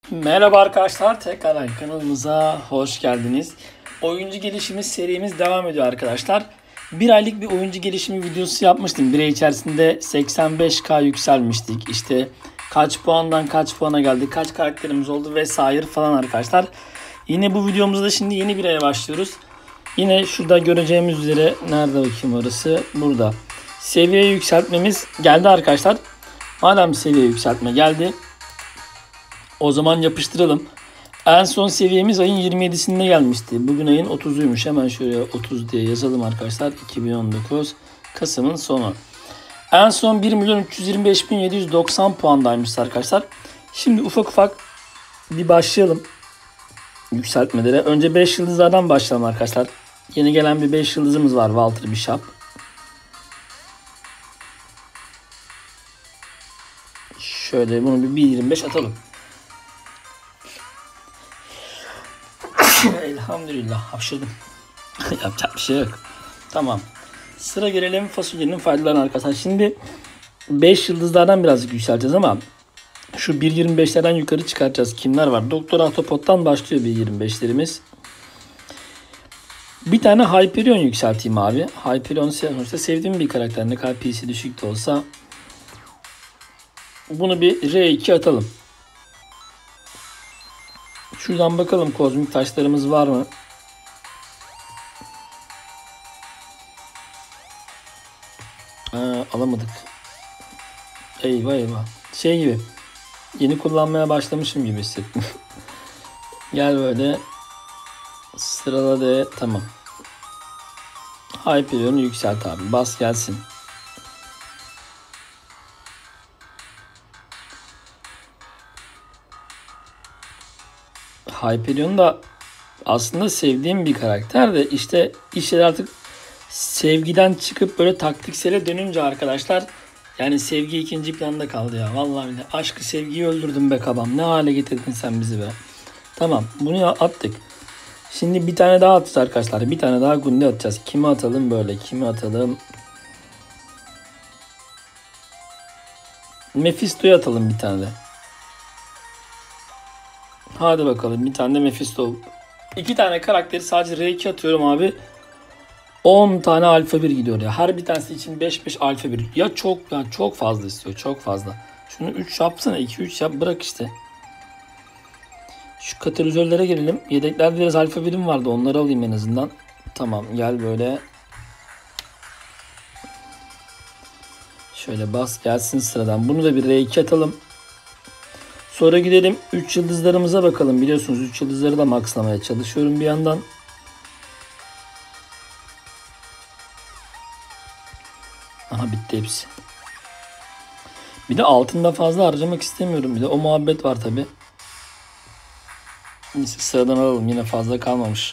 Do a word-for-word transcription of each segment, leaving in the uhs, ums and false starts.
Merhaba arkadaşlar, tekrardan kanalımıza hoş geldiniz. Oyuncu gelişimi serimiz devam ediyor arkadaşlar. Bir aylık bir oyuncu gelişimi videosu yapmıştım. Bir ay içerisinde seksen beş K yükselmiştik. İşte kaç puandan kaç puana geldik, kaç karakterimiz oldu vesaire falan arkadaşlar. Yine bu videomuzda da şimdi yeni bir aya başlıyoruz. Yine şurada göreceğimiz üzere, nerede bakayım orası? Burada. Seviye yükseltmemiz geldi arkadaşlar. Madem seviye yükseltme geldi, o zaman yapıştıralım. En son seviyemiz ayın yirmi yedisinde gelmişti. Bugün ayın otuzuymuş. Hemen şöyle otuz diye yazalım arkadaşlar. iki bin on dokuz Kasım'ın sonu. En son bir milyon üç yüz yirmi beş bin yedi yüz doksan puandaymış arkadaşlar. Şimdi ufak ufak bir başlayalım yükseltmelere. Önce beş yıldızlardan başlayalım arkadaşlar. Yeni gelen bir beş yıldızımız var. Walter Bishop. Şöyle bunu bir bir yirmi beş atalım. Elhamdülillah hapşırdım. Yapacak bir şey yok. Tamam. Sıra gelelim fasulyenin faydalarına arkadaşlar. Şimdi beş yıldızlardan birazcık yükseleceğiz ama şu bir yirmi beşlerden yukarı çıkartacağız. Kimler var? Doktor Autopot'tan başlıyor bir yirmi beşlerimiz. Bir tane Hyperion yükselteyim abi. Hyperion sonuçta sevdiğim bir karakter. Ne kadar P C düşük de olsa. Bunu bir R iki atalım. Şuradan bakalım kozmik taşlarımız var mı? Aa, alamadık. Eyvah eyvah. Şey gibi. Yeni kullanmaya başlamışım gibi hissettim. Gel böyle. Sırala de. Tamam. Hyperion'u yükselt abi. Bas gelsin. Hyperion da aslında sevdiğim bir karakter de işte işler artık sevgiden çıkıp böyle taktiksele dönünce arkadaşlar, yani sevgi ikinci planda kaldı ya. Vallahi bile aşkı sevgiyi öldürdün be kabam. Ne hale getirdin sen bizi be. Tamam, bunu attık. Şimdi bir tane daha atacağız arkadaşlar. Bir tane daha Gunde atacağız. Kimi atalım böyle? Kimi atalım? Mephisto'yu atalım bir tane de. Hadi bakalım, bir tane de Mephisto. İki tane karakteri sadece R iki atıyorum abi. on tane alfa bir gidiyor ya. Her bir tanesi için beş beş alfa bir. Ya çok ya çok fazla istiyor. Çok fazla. Şunu üç yapsana. iki üç yap. Bırak işte. Şu katalizörlere gelelim. Yedeklerde biraz alfa birim vardı. Onları alayım en azından. Tamam, gel böyle. Şöyle bas gelsin sıradan. Bunu da bir R iki atalım. Sonra gidelim üç yıldızlarımıza bakalım. Biliyorsunuz üç yıldızları da maxlamaya çalışıyorum bir yandan. Aha, bitti hepsi. Bir de altında fazla harcamak istemiyorum. Bir de o muhabbet var tabi. Neyse, sıradan alalım. Yine fazla kalmamış.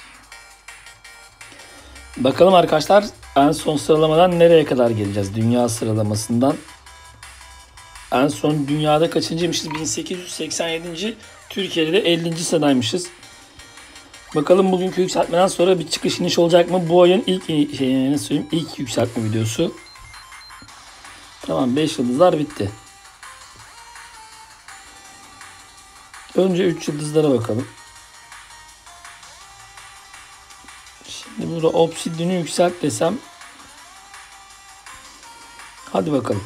Bakalım arkadaşlar, en son sıralamadan nereye kadar geleceğiz? Dünya sıralamasından. En son dünyada kaçıncıymışız? bin sekiz yüz seksen yedinci Türkiye'de de ellinci sıradaymışız. Bakalım bugünkü yükseltmeden sonra bir çıkış iniş olacak mı? Bu ayın ilk şey, ne söyleyeyim, ilk yükseltme videosu. Tamam, beş yıldızlar bitti. Önce üç yıldızlara bakalım. Şimdi burada Obsidian'ı yükselt desem. Hadi bakalım.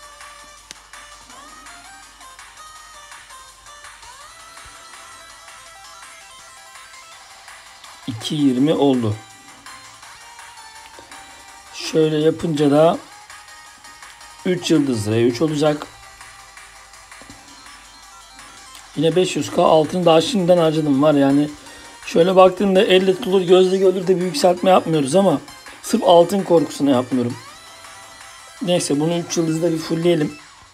iki yirmi oldu. Şöyle yapınca da üç yıldız R üç olacak. Yine beş yüz K altını daha şimdiden harcadım var yani. Şöyle baktığımda elle tutulur gözle görülür de bir yükseltme yapmıyoruz ama sırf altın korkusuna yapmıyorum. Neyse, bunu üç yıldızda bir fullleyelim.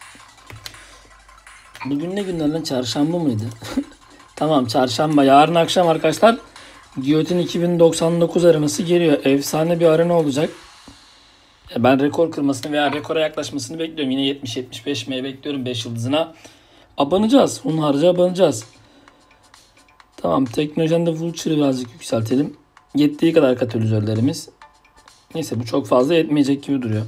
Bugün ne günlerden, çarşamba mıydı? Tamam, çarşamba. Yarın akşam arkadaşlar Giyotin iki bin doksan dokuz arenası geliyor. Efsane bir arena olacak. Ben rekor kırmasını veya rekora yaklaşmasını bekliyorum. Yine yetmiş yetmiş beş M bekliyorum beş yıldızına. Abanacağız. Hunharca abanacağız. Tamam, teknolojiden de Vulture'ı birazcık yükseltelim. Yettiği kadar katalizörlerimiz. Neyse, bu çok fazla yetmeyecek gibi duruyor.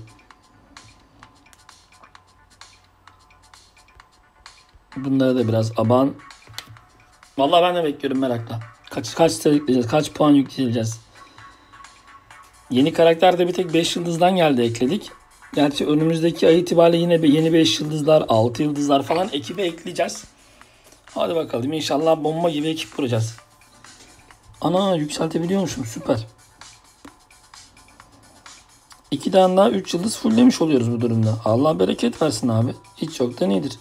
Bunlara da biraz aban. Vallahi ben de bekliyorum merakla. Kaç kaç sıra yükleyeceğiz? Kaç puan yükleyeceğiz? Yeni karakter de bir tek beş yıldızdan geldi, ekledik. Gerçi önümüzdeki ay itibariyle yine bir yeni beş yıldızlar, altı yıldızlar falan ekibe ekleyeceğiz. Hadi bakalım, inşallah bomba gibi ekip kuracağız. Ana, yükseltebiliyormuşum, süper. İki tane daha üç yıldız fulllemiş oluyoruz bu durumda. Allah bereket versin abi. Hiç yoktan iyidir.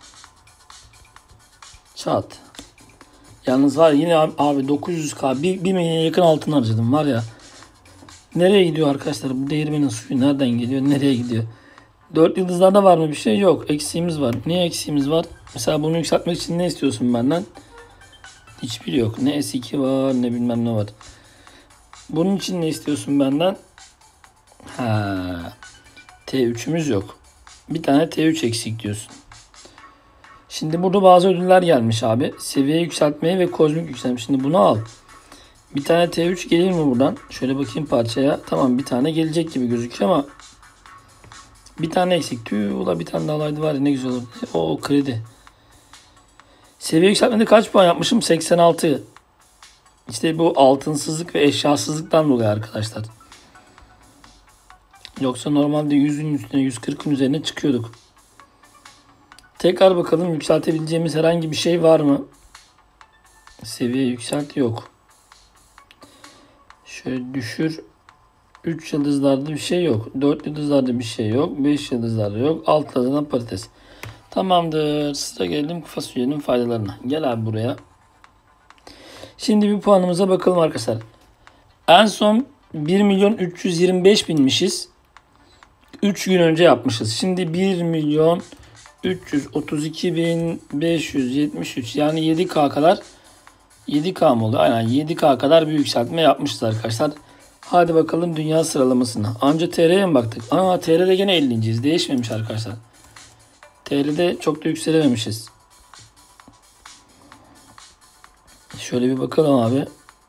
Çat. Yalnız var yine abi, abi dokuz yüz K bir, bir milyona yakın altın harcadım var ya. Nereye gidiyor arkadaşlar? Bu değirmenin suyu nereden geliyor? Nereye gidiyor? dört yıldızlarda var mı bir şey? Yok. Eksiğimiz var. Niye eksiğimiz var? Mesela bunu yükseltmek için ne istiyorsun benden? Hiçbiri yok. Ne S iki var ne bilmem ne var. Bunun için ne istiyorsun benden? Ha. T üç'ümüz yok. Bir tane T üç eksik diyorsun. Şimdi burada bazı ödüller gelmiş abi. Seviye yükseltmeye ve kozmik yükseltme. Şimdi bunu al. Bir tane T üç gelir mi buradan? Şöyle bakayım parçaya. Tamam, bir tane gelecek gibi gözüküyor ama bir tane eksik. Tüh, ula bir tane daha olaydı var ya, ne güzel olur. O kredi. Seviye yükseltmede kaç puan yapmışım? seksen altı. İşte bu altınsızlık ve eşyasızlıktan dolayı arkadaşlar. Yoksa normalde yüzün üstüne, yüz kırkın üzerine çıkıyorduk. Tekrar bakalım, yükseltebileceğimiz herhangi bir şey var mı? Seviye yükselt, yok. Şöyle düşür. üç yıldızlarda bir şey yok. dört yıldızlarda bir şey yok. beş yıldızlarda yok. Altlardan patates. Tamamdır. Sıra geldim fasulyenin faydalarına. Gel abi buraya. Şimdi bir puanımıza bakalım arkadaşlar. En son bir milyon üç yüz yirmi beş binmişiz. üç gün önce yapmışız. Şimdi bir milyon üç yüz otuz iki bin beş yüz yetmiş üç, yani yedi K kadar, yedi K mı oldu? Aynen yedi K kadar bir yükseltme yapmışız arkadaşlar. Hadi bakalım dünya sıralamasına. Anca T R'ye mi baktık? Aa, T R'de gene ellinciyiz. Değişmemiş arkadaşlar. T R'de çok da yükselememişiz. Şöyle bir bakalım abi.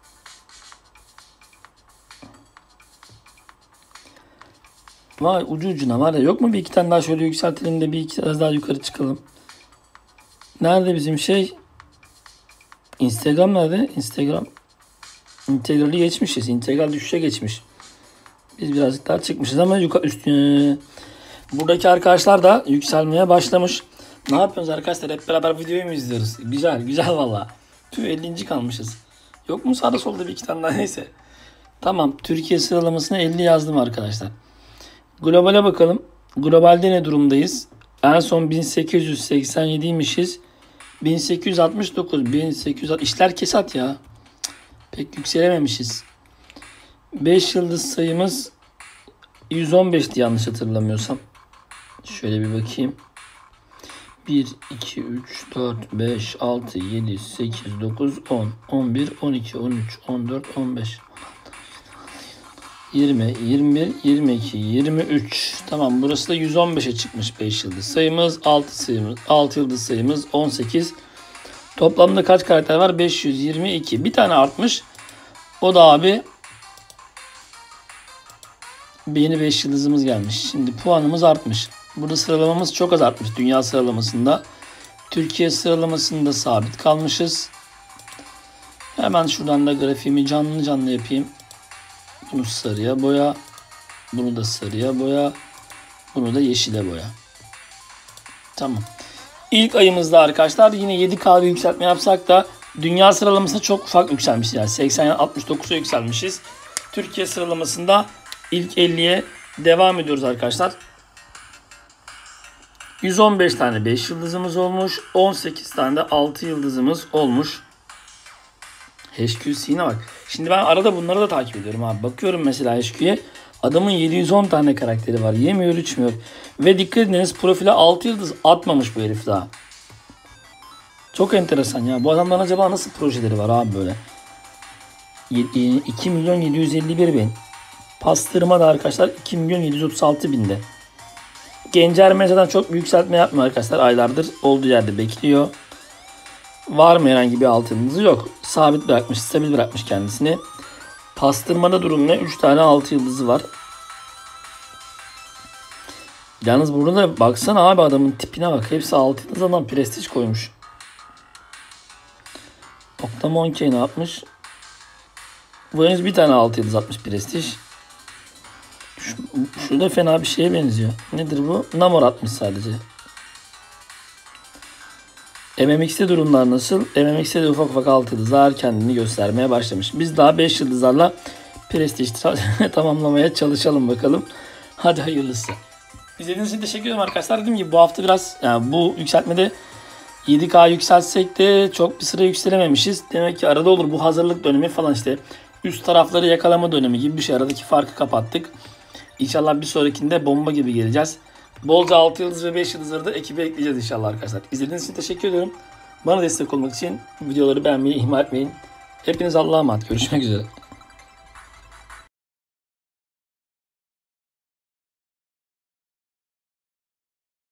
Vay, ucu ucuna var ya. Yok mu bir iki tane daha şöyle yükseltelim de bir iki tane daha yukarı çıkalım. Nerede bizim şey? Instagram nerede? Instagram. İntegrali geçmişiz. İntegral düşüşe geçmiş. Biz birazcık daha çıkmışız ama yukarı üstüne. Buradaki arkadaşlar da yükselmeye başlamış. Ne yapıyorsunuz arkadaşlar? Hep beraber videoyu mu izliyoruz? Güzel, güzel valla. Tüh, ellinci kalmışız. Yok mu sağda solda bir iki tane daha, neyse. Tamam, Türkiye sıralamasına elli yazdım arkadaşlar. Globale bakalım. Globalde ne durumdayız? En son bin sekiz yüz seksen yediymişiz. bin sekiz yüz altmış dokuz, bin sekiz yüz, işler kesat ya. Pek yükselememişiz. beş yıldız sayımız yüz on beşti yanlış hatırlamıyorsam. Şöyle bir bakayım. bir, iki, üç, dört, beş, altı, yedi, sekiz, dokuz, on, on bir, on iki, on üç, on dört, on beş, yirmi, yirmi bir, yirmi iki, yirmi üç. Tamam, burası da yüz on beşe çıkmış beş yıldız sayımız. altı sayımız, altı yıldız sayımız on sekiz. Toplamda kaç karakter var? beş yüz yirmi iki. Bir tane artmış. O da abi yeni beş yıldızımız gelmiş. Şimdi puanımız artmış. Burada sıralamamız çok az artmış. Dünya sıralamasında. Türkiye sıralamasında sabit kalmışız. Hemen şuradan da grafiğimi canlı canlı yapayım. Bunu sarıya boya. Bunu da sarıya boya. Bunu da yeşile boya. Tamam. İlk ayımızda arkadaşlar yine yedi K bir yükseltme yapsak da dünya sıralamasında çok ufak yükselmiş. Yani seksen altmış dokuza yükselmişiz. Türkiye sıralamasında ilk elliye devam ediyoruz arkadaşlar. yüz on beş tane beş yıldızımız olmuş. on sekiz tane de altı yıldızımız olmuş. H Q C'ne bak. Şimdi ben arada bunları da takip ediyorum abi. Bakıyorum mesela H Q'ye. Adamın yedi yüz on tane karakteri var. Yemiyor içmiyor. Ve dikkat ediniz, profile altı yıldız atmamış bu herif daha. Çok enteresan ya. Bu adamların acaba nasıl projeleri var abi böyle. iki milyon yedi yüz elli bir bin. Pastırma da arkadaşlar iki milyon yedi yüz otuz altı binde. Gencer mesela çok büyük yükseltme yapmıyor arkadaşlar. Aylardır olduğu yerde bekliyor. Var mı herhangi bir altı yıldızı? Yok. Sabit bırakmış, stabil bırakmış kendisini. Pastırmada durum ne? üç tane altı yıldızı var. Yalnız burada da baksana abi, adamın tipine bak. Hepsi altı yıldız, adam prestij koymuş. Okta Monkey ne yapmış? Bu henüz bir tane altı yıldız atmış prestij. Şu, şu da fena bir şeye benziyor. Nedir bu? Namor atmış sadece. M M X'te durumlar nasıl? M M X'te de ufak ufak altı yıldızlar kendini göstermeye başlamış. Biz daha beş yıldızlarla prestij tamamlamaya çalışalım bakalım. Hadi hayırlısı. İzlediğiniz için teşekkür ederim arkadaşlar. Dediğim gibi bu hafta biraz yani bu yükseltmede yedi K yükseltsek de çok bir sıra yükselememişiz. Demek ki arada olur bu hazırlık dönemi falan işte. Üst tarafları yakalama dönemi gibi bir şey. Aradaki farkı kapattık. İnşallah bir sonrakinde bomba gibi geleceğiz. Bolca altı yıldız ve beş yıldızları da ekibe ekleyeceğiz inşallah arkadaşlar. İzlediğiniz için teşekkür ediyorum. Bana destek olmak için videoları beğenmeyi ihmal etmeyin. Hepiniz Allah'a emanet. Görüşmek üzere.